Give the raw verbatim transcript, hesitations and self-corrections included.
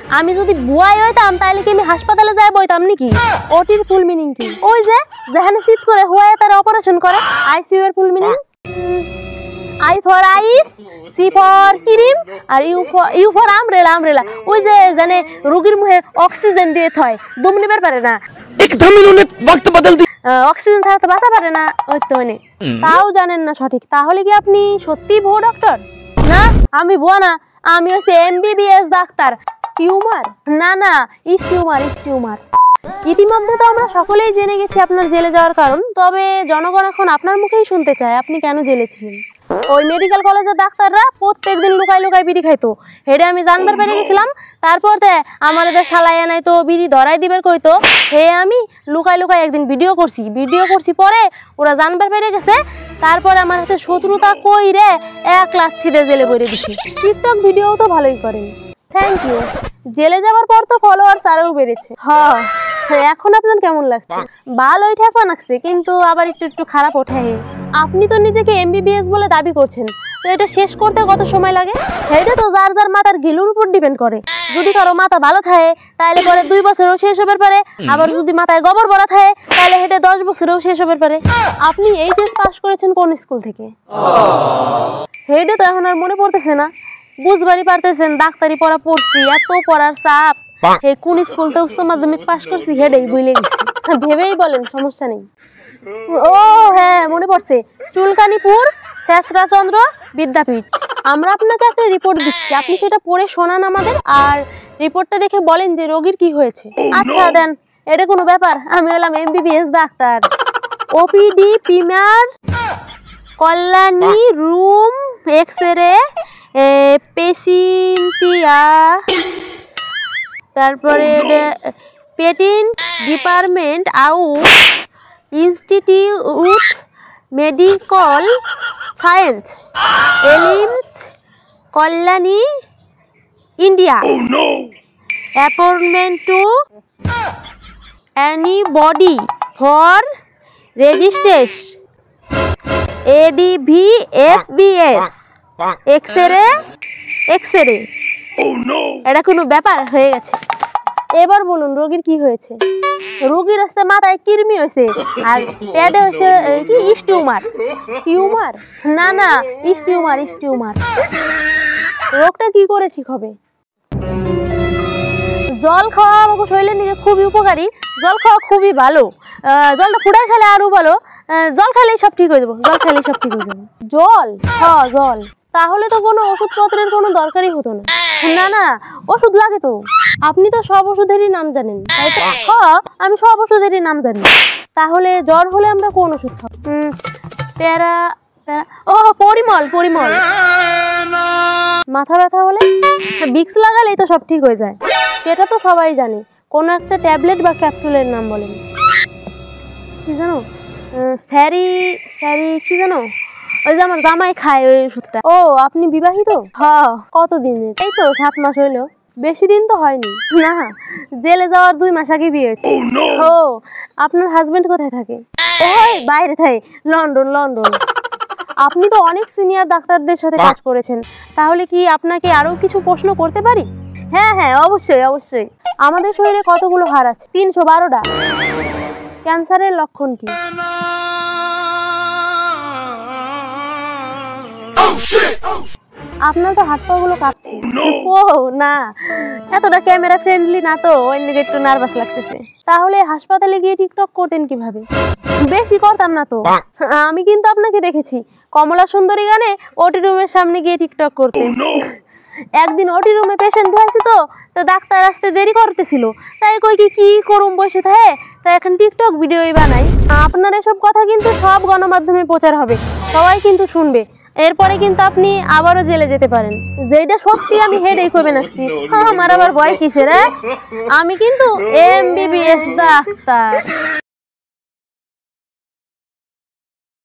আমি যদি বুয়াই হইতাম তাহলে কি আমি হাসপাতালে যাই বইতাম নাকি? ওটির ফুল মিনিং কি? ওই যে যেখানে শীত করে হুয়ায় তারা অপারেশন করে, আইসিইউ এর full meaning I for ice, C for cream, আর U for U for umbrella umbrella. ওই যে জানে রোগীর মুখে অক্সিজেন দিয়ে থয়, দম নিবার পারে না, একদম ইन्होंने वक्त बदल दिया। অক্সিজেন ছাড়া তো বাঁচা পারে না। ওই তো মানে তাও জানেন না সঠিক। তাহলে কি আপনি সত্যি ভুয়ো ডক্টর? না আমি ভুয়া না, আমি হচ্ছে এমবিবিএস ডাক্তার। টিউমার? না না, ইস টিউমার ইস টিউমার। ইতিমধ্যে তো আমরা সকলেই জেনে গেছি আপনার জেলে যাওয়ার কারণ। তবে জনগণ এখন আপনার মুখেই শুনতে চায় আপনি কেন জেলে ছিলেন। ওই মেডিকেল কলেজের ডাক্তাররা প্রত্যেক দিন লুকাই লুকাই বিড়ি খাইতো, হেডে আমি জানবার পেরে গেছিলাম। তারপর তে আমার এদের শালাইয়া নাই তো বিড়ি ধরাই দিবার কইতো, হে আমি লুকাই লুকাই একদিন ভিডিও করছি ভিডিও করছি পরে ওরা জানবার পেরে গেছে। তারপর আমার হাতে শত্রুতা কই রে এক লাখ থিরে জেলে বইরে দিছি। টিকটক ভিডিও তো ভালোই করেন, থ্যাংক ইউ। জেলে যাওয়ার পর তো ফলোয়ার্স আরও বেড়েছে। হ্যাঁ, এখন আপনার কেমন লাগছে? ভালোই ঠেকা লাগছে, কিন্তু আবার একটু একটু খারাপ ওঠে। আপনি তো নিজেকে এমবিবিএস বলে দাবি করছেন, তো এটা শেষ করতে কত সময় লাগে? এটা তো যার যার মাথার গিলুর উপর ডিপেন্ড করে। যদি কারো মাথা ভালো থাকে তাহলে পরে দুই বছরেও শেষ হবার পারে, আবার যদি মাথায় গোবর ভরা থাকে তাহলে হেঁটে দশ বছরেও শেষ হবার পারে। আপনি এইচএস পাস করেছেন কোন স্কুল থেকে? হেডে তো এখন আর মনে পড়তেছে না, বুঝবারই পারতেছেন ডাক্তারি পড়া পড়ছি, এত পড়ার চাপ। হে কোন স্কুলতে উচ্চ মাধ্যমিক পাস করছি হেডেই ভুলে গেছি। ভেবেই বলেন, সমস্যা নেই। ও হ্যাঁ মনে পড়ছে, চুলকানিপুর শেষরাচন্দ্র বিদ্যাপীঠ। আমরা আপনাকে একটা রিপোর্ট দিচ্ছি, আপনি সেটা পড়ে শোনান আমাদের, আর রিপোর্টটা দেখে বলেন যে রোগীর কি হয়েছে। আচ্ছা দেন, এটা কোনো ব্যাপার? আমি হলাম MBBS doctor. OPD, premier, Kalyani room, X ray, পেশিন্টিয়া, তারপরে patent department, out institute medical science, এলিমস, Kalyani, India. Appointment to anybody for registration, এডিভি এফবিএস, এক্সরে এক্সরে। এটা কোনো ব্যাপার হয়ে গেছে। এবার বলুন রোগীর কি হয়েছে? রোগীর হচ্ছে মাথায় কৃমি হয়েছে, আর পেটে হচ্ছে কি ইস টিউমার। টিউমার? না না, ইস টিউমার ইস টিউমার। রোগটা কি করে ঠিক হবে? জল খাওয়া আমাকে শরীরের দিকে খুবই উপকারী, জল খাওয়া খুবই ভালো। জলটা ফুটাই খেলে আরো ভালো, জল খেলেই সব ঠিক হয়ে যাবো, জল খেলেই সব ঠিক হয়ে যাবে। জল? হ্যাঁ জল। তাহলে তো কোনো ওষুধপত্রের কোনো দরকারই হতো না। না না, ওষুধ লাগে তো। আপনি তো সব ওষুধেরই নাম জানেন, তাই তো? হ্যাঁ আমি সব ওষুধেরই নাম জানি। তাহলে জ্বর হলে আমরা কোন ওষুধ খাবো? প্যারা প্যারা ও পরিমল পরিমল। মাথা ব্যথা হলে ভিক্স লাগালেই তো সব ঠিক হয়ে যায়, সেটা তো সবাই জানে। কোনো একটা ট্যাবলেট বা ক্যাপসুলের নাম বলেন। কি জানো? স্যারি স্যারি কি জানো? ওই যে আমার জামাই খায় ওই ওষুধটা। ও আপনি বিবাহিত? হ্যাঁ। কতদিনের? এই তো সাত মাস হইলো। বেশি দিন তো হয়নি। না, জেলে যাওয়ার দুই মাস আগে বিয়ে হয়েছে। ও আপনার হাজবেন্ড কোথায় থাকে? ওই বাইরে থাকে, লন্ডন লন্ডন। আপনি তো অনেক সিনিয়র ডাক্তারদের সাথে কাজ করেছেন, তাহলে কি আপনাকে আরো কিছু প্রশ্ন করতে পারি? হ্যাঁ হ্যাঁ অবশ্যই অবশ্যই। আমাদের শরীরে কতগুলো হাড় আছে? তিনশো বারোটা। ক্যান্সারের লক্ষণ কি? আপনার তো হাত পা গুলো কাঁপছে। ও না, এতটা ক্যামেরা ফ্রেন্ডলি না তো, ওই দিকে একটু নার্ভাস লাগতেছে। তাহলে হাসপাতালে গিয়ে টিকটক করতেন কিভাবে? বেশি করতাম না তো। আমি কিন্তু আপনাকে দেখেছি কমলা সুন্দরী গানে ওটি রুমের সামনে গিয়ে টিকটক করতে। একদিন ওটি রুমে পেশেন্ট হয়েছে তো, তো ডাক্তার আসতে দেরি করতেছিল, তাই কই কি কি করুম বসে থাকে, তাই এখন টিকটক ভিডিওই বানাই। আপনার এসব কথা কিন্তু সব গণমাধ্যমে প্রচার হবে, সবাই কিন্তু শুনবে। এরপরে কিন্তু আপনি আবারও জেলে যেতে পারেন। যেটা সত্যি আমি হেডেই করবে নাকছি। আমার আবার ভয় কিসের? আমি কিন্তু এমবিবিএস ডাক্তার।